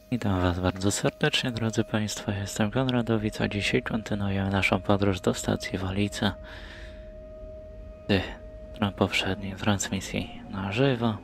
Witam Was bardzo serdecznie, drodzy Państwo. Jestem Konradowic, a dzisiaj kontynuujemy naszą podróż do stacji Walice. W poprzedniej transmisji na żywo.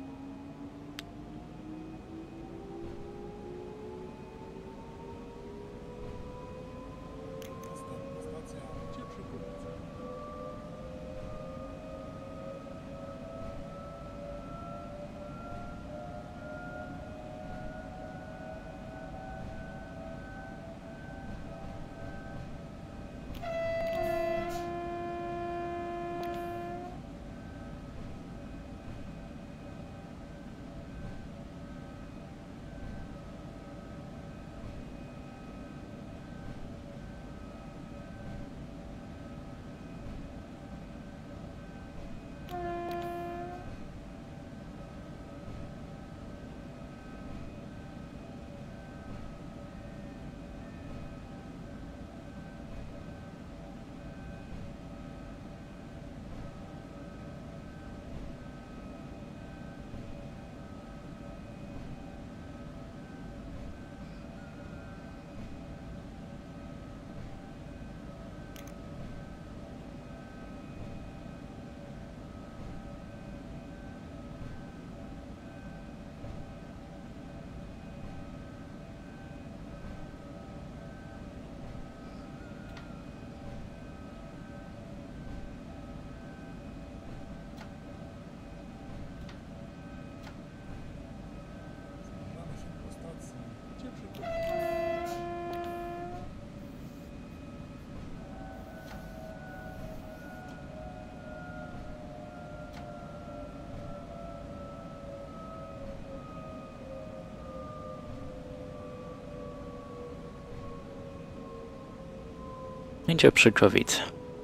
Będzie Przykowice.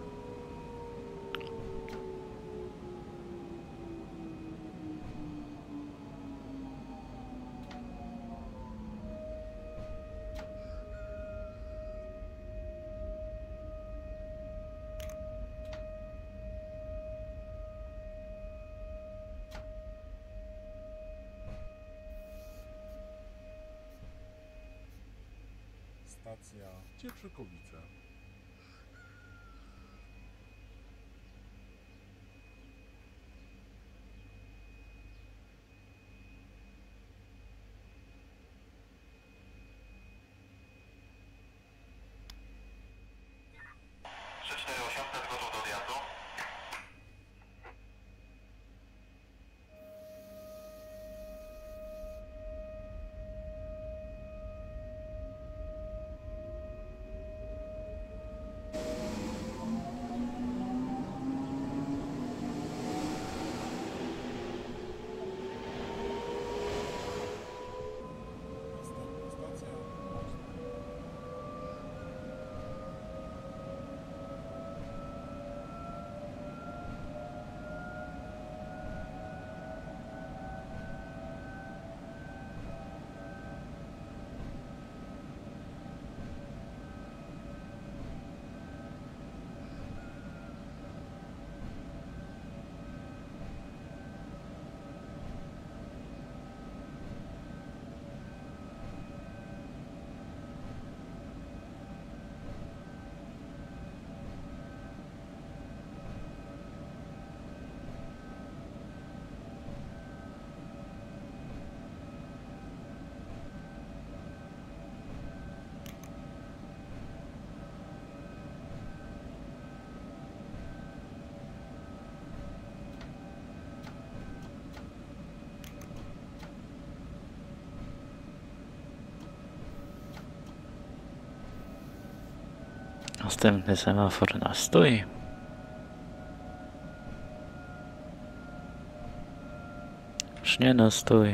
Stacja Cieprzykowice. Gotów do odjazdu. Następny semafor na stój. Już nie na stój.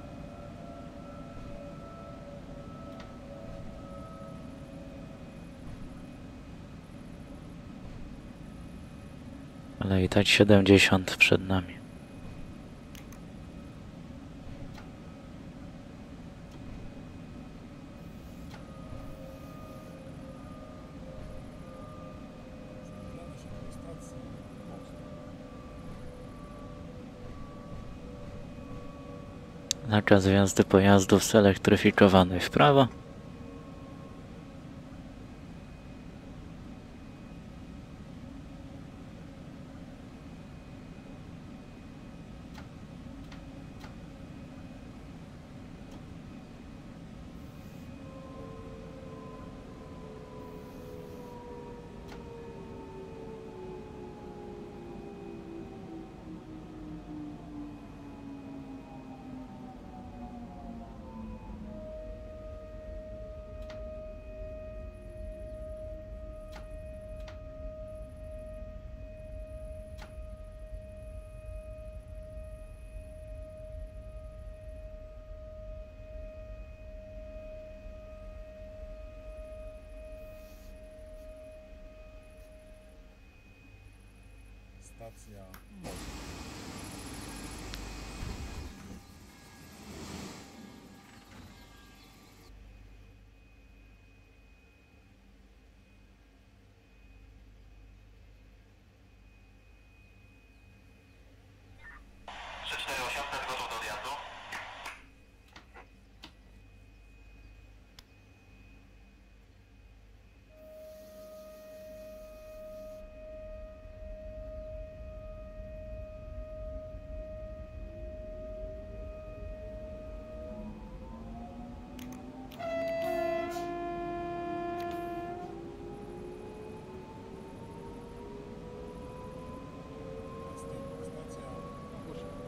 Ale i tak 70 przed nami. Nakaz wjazdu pojazdów zelektryfikowanych w prawo. Stacja Trzy, cztery, 800 gotów do odjazdu. Następna stacja Nowoświęcim.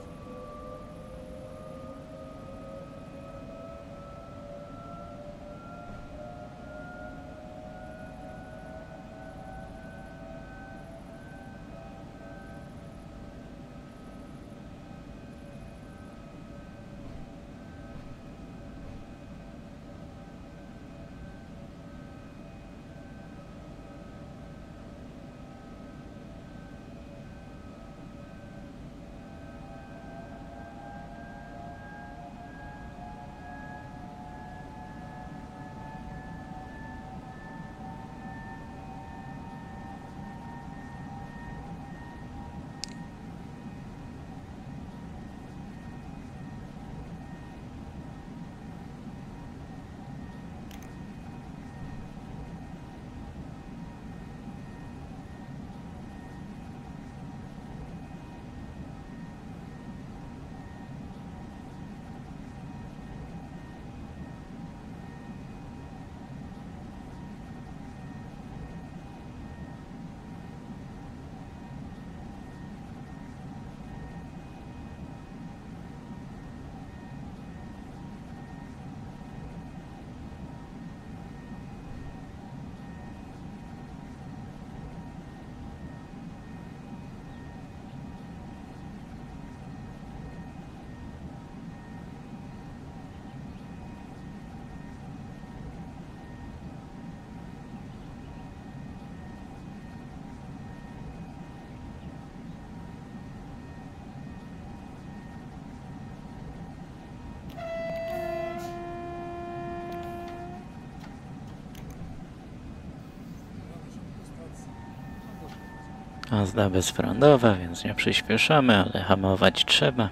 Jazda bezprądowa, więc nie przyspieszamy, ale hamować trzeba.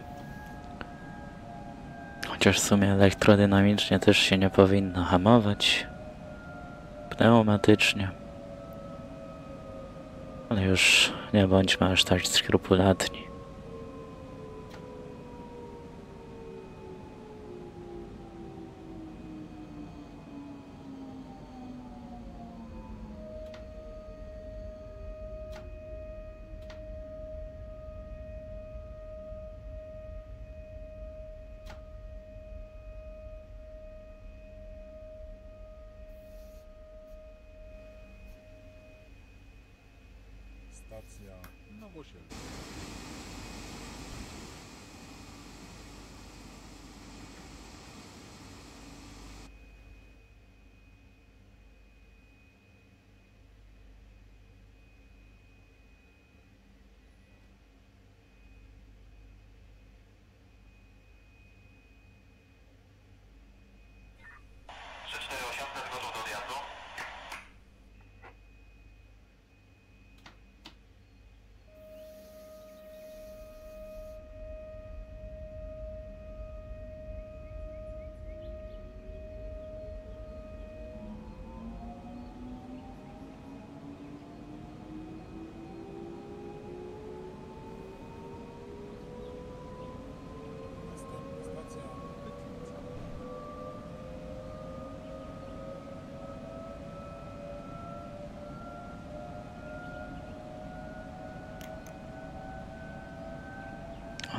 Chociaż w sumie elektrodynamicznie też się nie powinno hamować. Pneumatycznie. Ale już nie bądźmy aż tak skrupulatni. Stacja Nowoświęcim. Trzy, cztery, 800 gotów do odjazdu.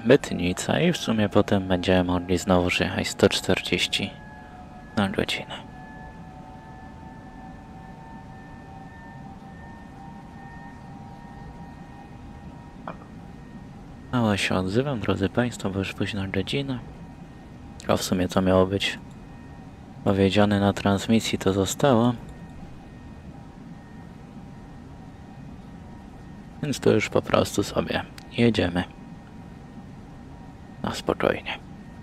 Mytnica i w sumie potem będziemy mogli znowu jechać 140 na godzinę. Mało się odzywam, drodzy Państwo, bo już późna godzina. A w sumie co miało być powiedziane na transmisji, to zostało. Więc to już po prostu sobie jedziemy na spokojnie.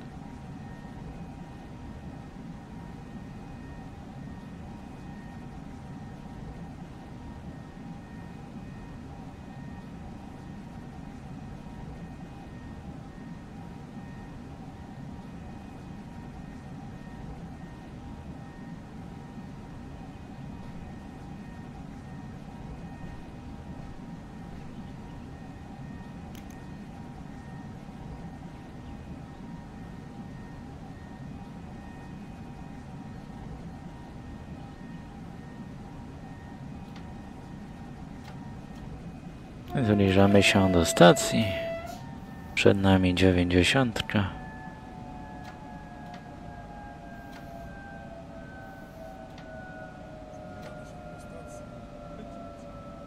Zbliżamy się do stacji. Przed nami 90. Zbliżamy się do stacji Mytnica.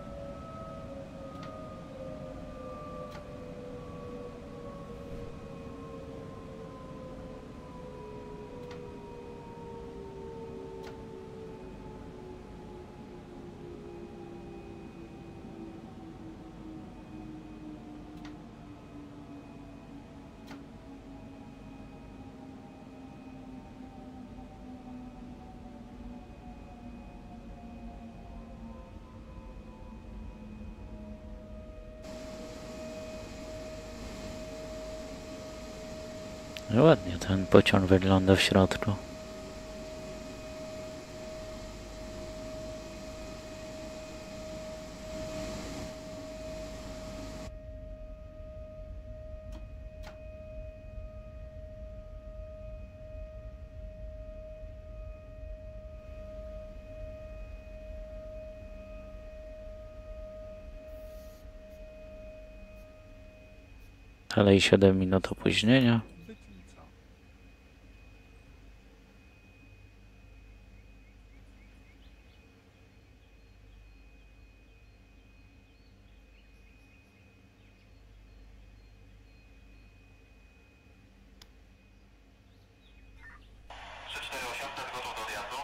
Ładnie ten pociąg wygląda w środku. Ale i 7 minut opóźnienia. Mytnica. Trzy, cztery, 800 gotów do odjazdu.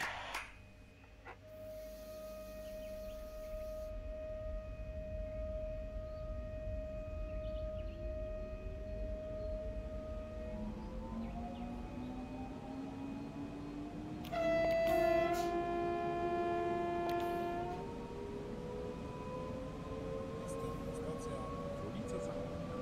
Następna stacja Wolice Zachodnie.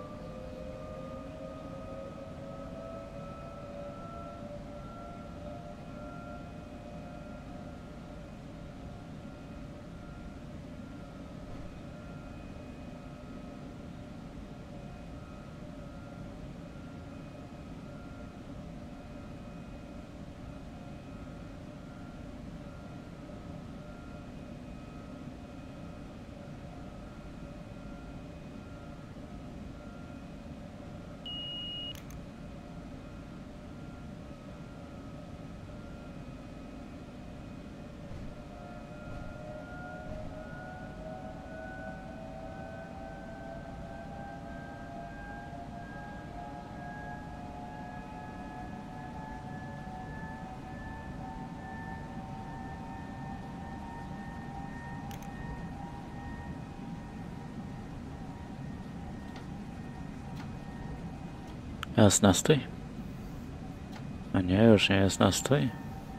Jest nastój? A nie, już nie jest nastój.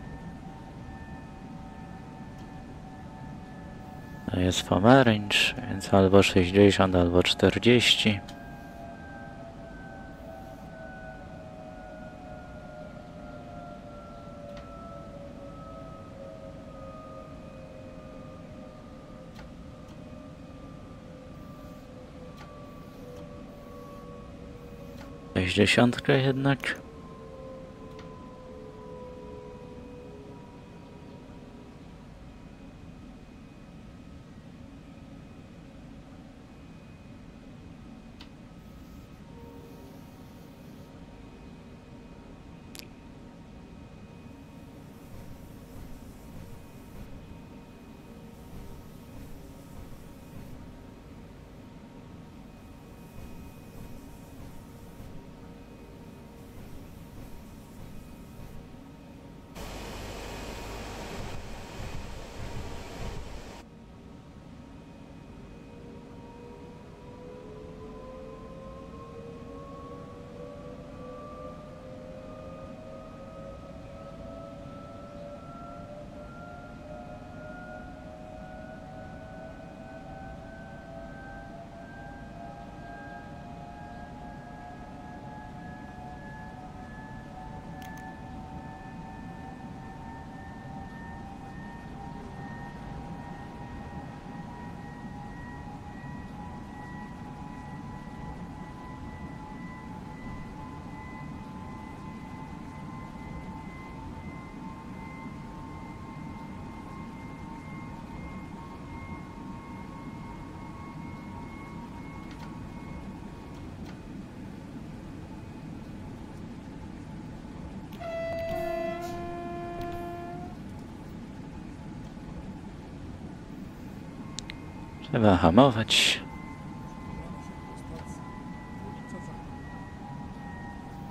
To jest pomarańcz, więc albo 60, albo 40. Sześćdziesiątka jednak. Trzeba hamować. Zbliżamy się do stacji. Ulica Zachodnia.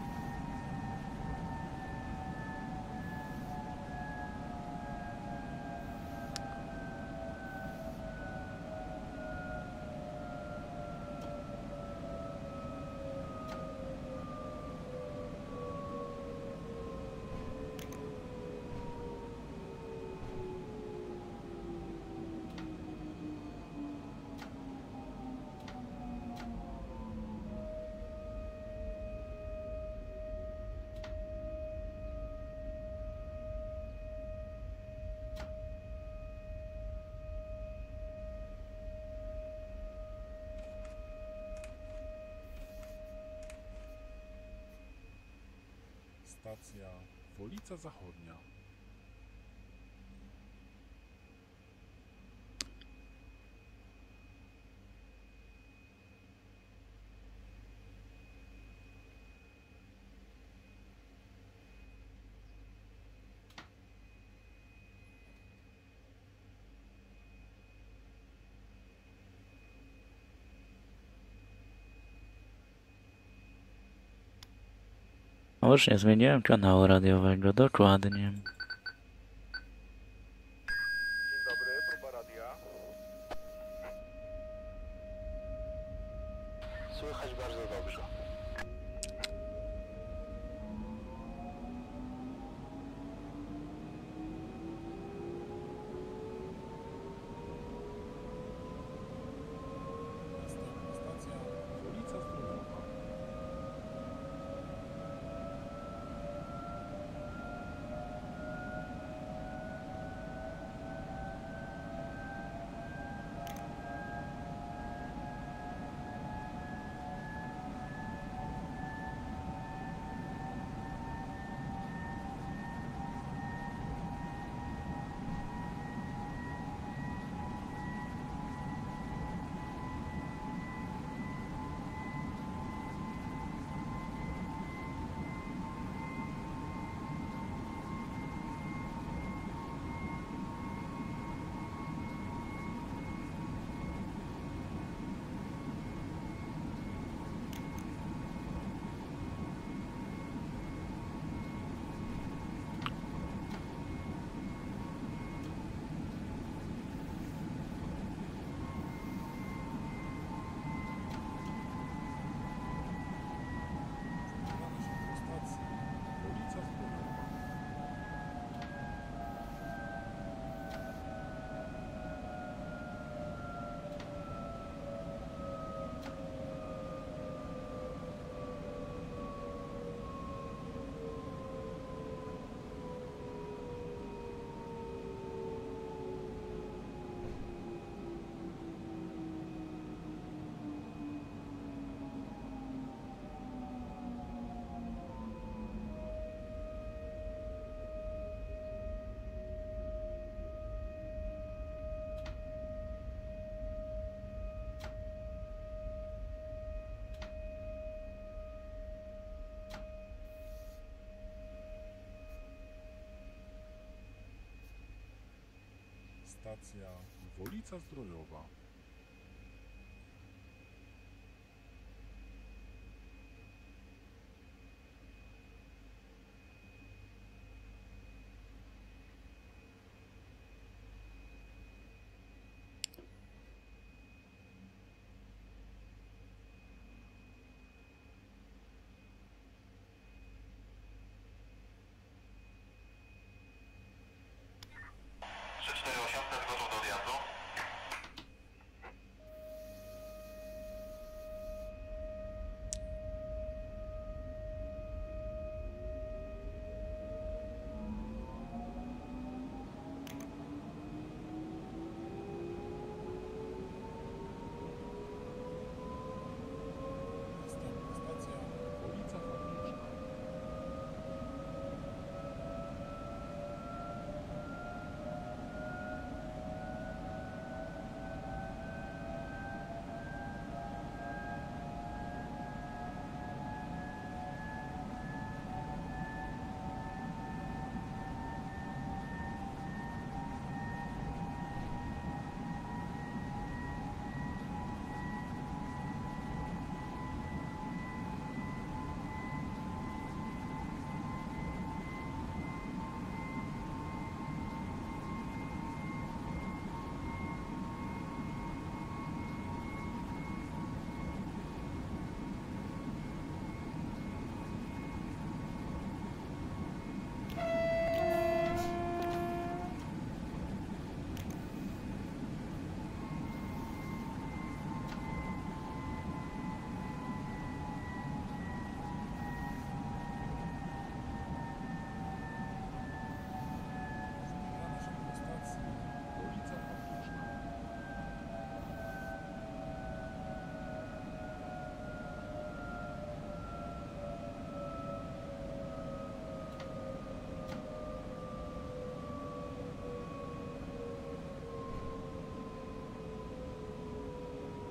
Stacja Wolica Zachodnia. O, już nie zmieniłem kanału radiowego, dokładnie. Dzień dobry, próba radia. Słychać bardzo dobrze. Następna stacja Wolica Zdrójowa. Zbliżamy się do stacji Wolica Zdrójowa. Stacja Wolica Zdrójowa. Trzy, cztery, 800, gotów do odjazdu.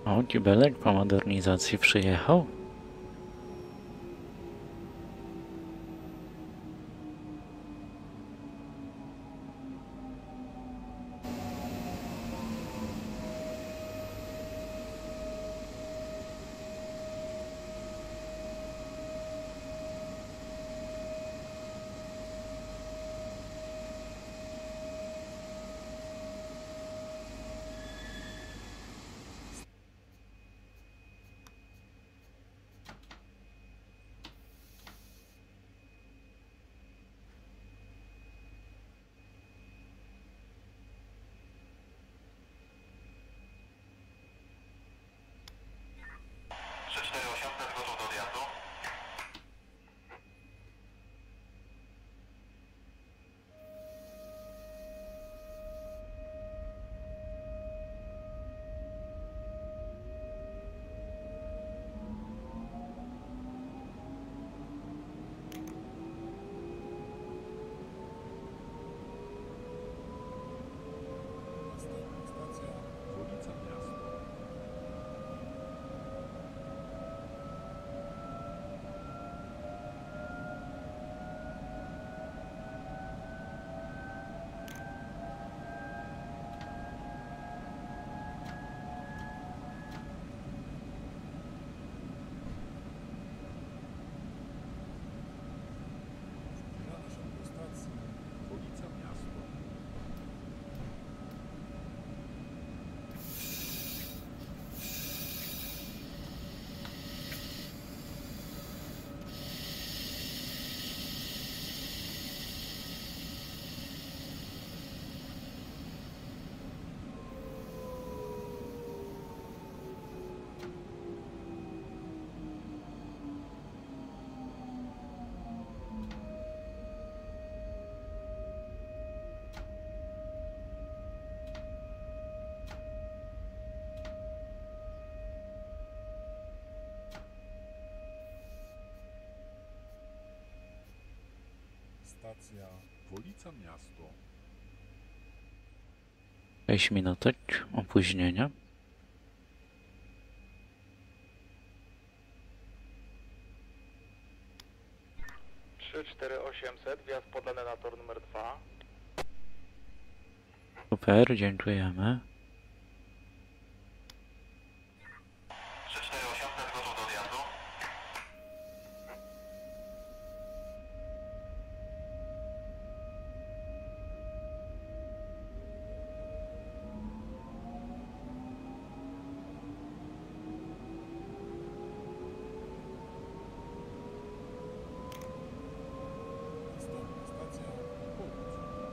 O, kibelek po modernizacji przyjechał. Trzy, cztery, 800, gotów do odjazdu. Następna stacja Wolica Miasto. Zbliżamy się do stacji Wolica Miasto. Stacja Wolica Miasto. 6 minutek opóźnienia. Trzy, cztery, 800, wjazd podany na tor numer 2. Super, dziękujemy. 3, 4, 800, gotów do odjazdu. Następna stacja Połódź.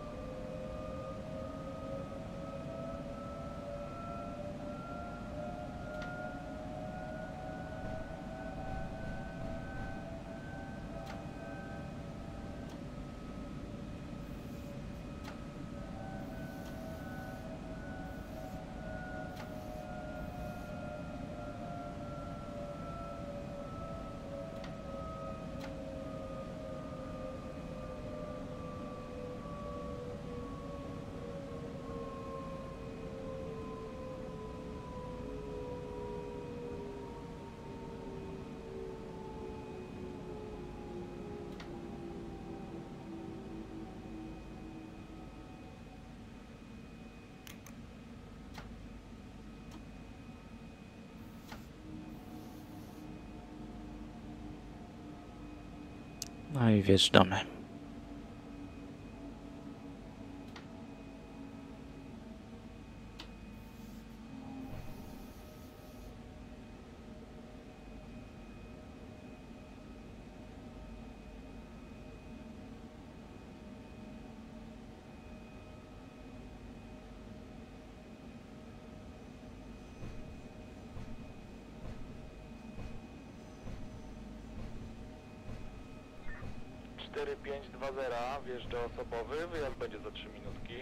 No i wjeżdżamy. Cztery, 5, 2, 0, wjeżdża osobowy, wyjazd będzie za 3 minutki.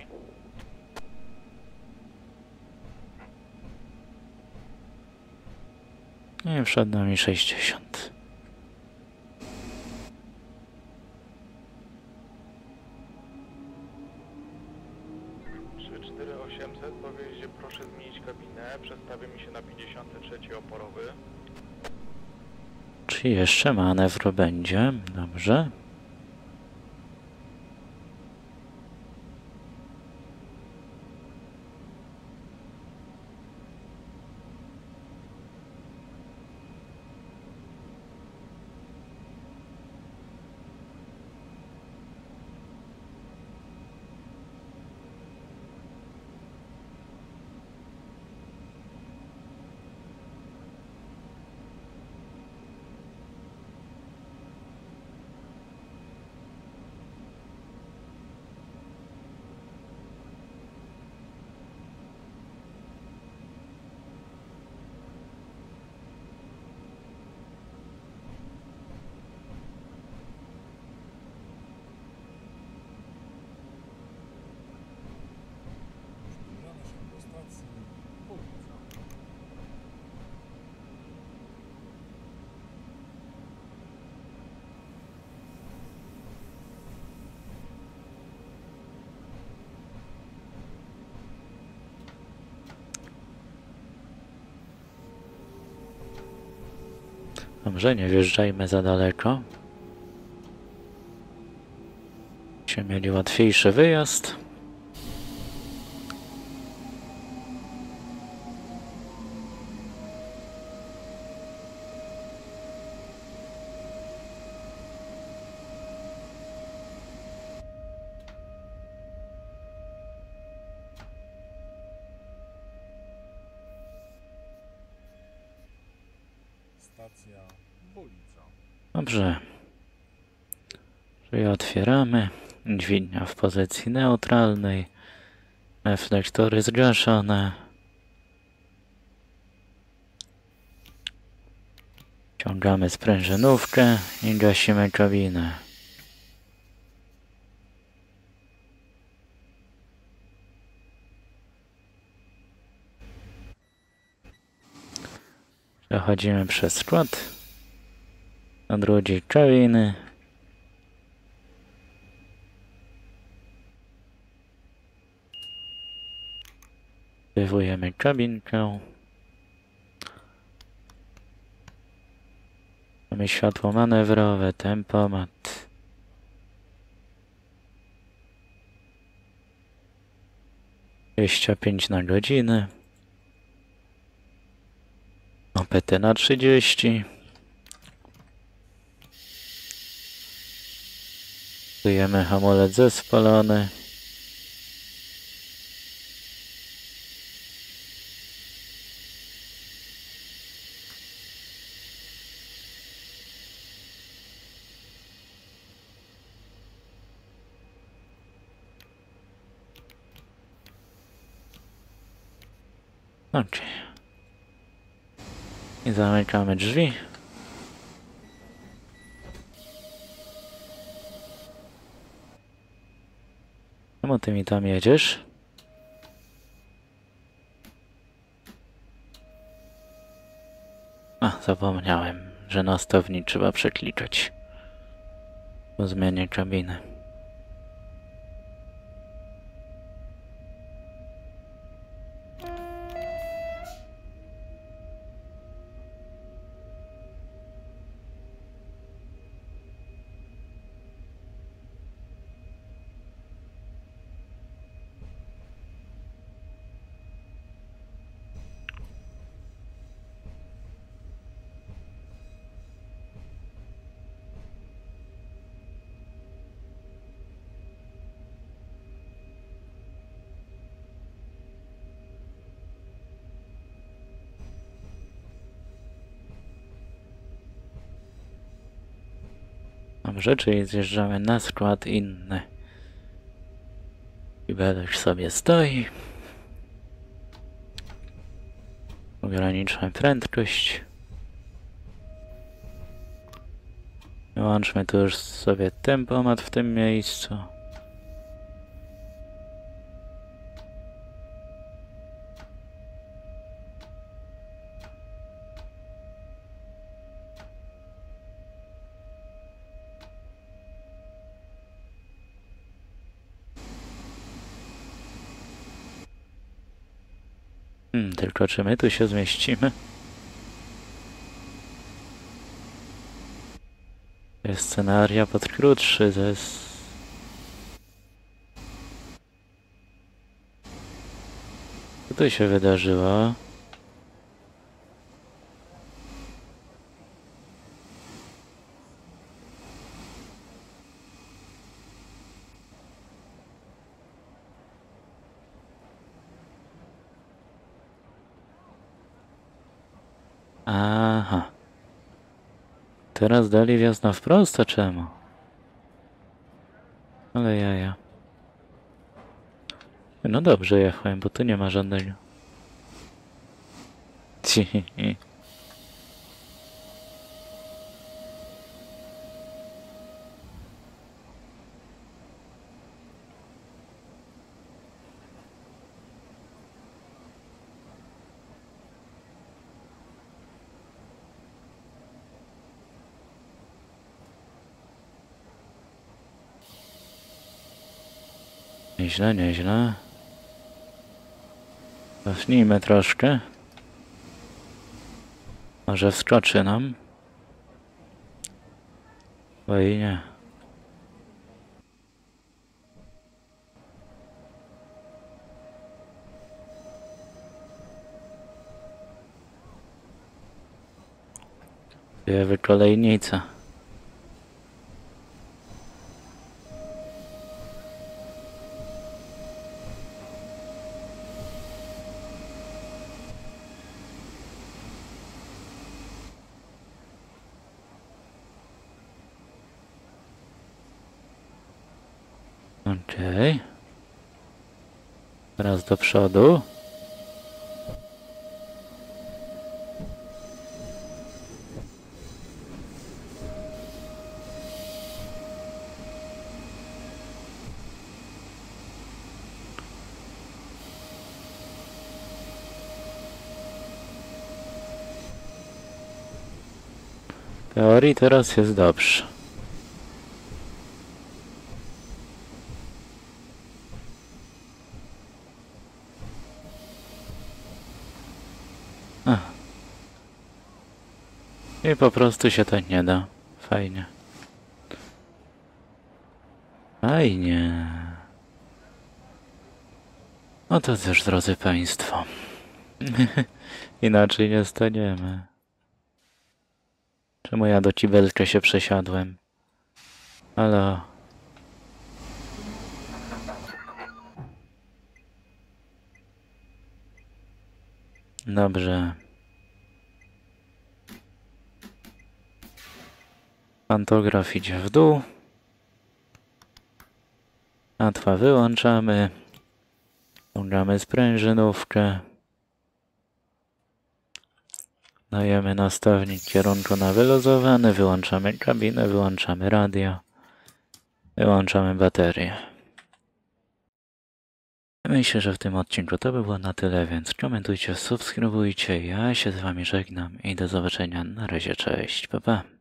I przed nami 60. 4800, po wyjeździe proszę zmienić kabinę, przestawię mi się na 53 oporowy. Czy jeszcze manewr będzie? Dobrze. Zbliżamy się do stacji Polica. Dobrze, nie wjeżdżajmy za daleko. Będziemy mieli łatwiejszy wyjazd. Stacja Polica. Dobrze. Czyli otwieramy. Dźwignia w pozycji neutralnej. Reflektory zgaszone. Ciągamy sprężynówkę i gasimy kabinę. Przechodzimy przez skład. Odwrócić kabiny. Aktywujemy kabinkę. Mamy światło manewrowe, tempomat. na godzinę. OPT na 30. Stosujemy hamulec zespolony. Ok. I zamykamy drzwi. Czemu ty mi tam jedziesz? A, zapomniałem, że na stowni trzeba przeklikać po zmianie kabiny. Dobrze, czyli zjeżdżamy na skład inny. Kibeluś sobie stoi. Ograniczmy prędkość. Wyłączmy tu już sobie tempomat w tym miejscu. Tylko czy my tu się zmieścimy? Jest scenaria pod krótszy, to jest... Co tu się wydarzyło? Aha. Teraz dali wjazd na wprost, a czemu? Ale jaja. No dobrze jechałem, bo tu nie ma żadnego... Nieźle, nieźle. Cofnijmy troszkę. Może wskoczy nam. Bo i nie. Dwie kolejnica. Okej. Teraz do przodu. W teorii teraz jest dobrze. I po prostu się tak nie da. Fajnie. Fajnie. No to też, drodzy Państwo. Inaczej nie staniemy. Czemu ja do Cibelka się przesiadłem? Halo. Dobrze. Pantograf idzie w dół. Atwa wyłączamy. Ściągamy sprężynówkę. Dajemy nastawnik kierunku na wyluzowany. Wyłączamy kabinę, wyłączamy radio. Wyłączamy baterię. Myślę, że w tym odcinku to by było na tyle, więc komentujcie, subskrybujcie. Ja się z Wami żegnam i do zobaczenia. Na razie, cześć, pa pa.